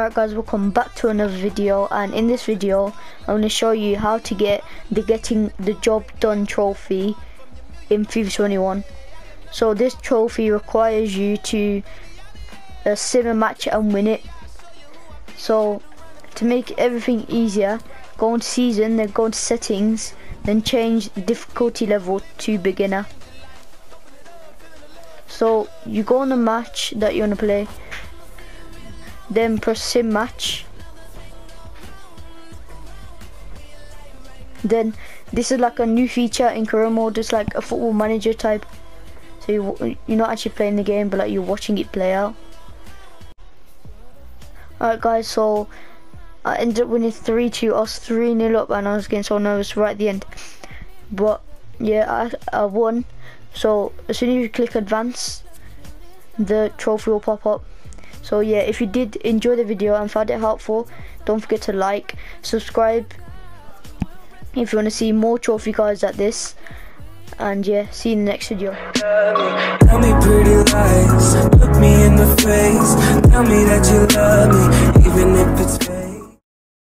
Alright guys, welcome back to another video, and in this video I'm going to show you how to get the Getting the Job Done trophy in FIFA 21. So this trophy requires you to sim a match and win it. So to make everything easier, go on to season, then go on to settings, then change the difficulty level to beginner. So you go on the match that you want to play, then press sim match. Then this is like a new feature in career mode. It's like a football manager type, so you're not actually playing the game, but like you're watching it play out. Alright guys, so I ended up winning 3-2. I was 3-0 up and I was getting so nervous right at the end, but yeah, I won. So as soon as you click advance, the trophy will pop up. So yeah, if you did enjoy the video and found it helpful, don't forget to like, subscribe if you want to see more trophy cards like this, and yeah, see you in the next video. Tell me pretty lies, look me in the face, tell me that you love me, even if it's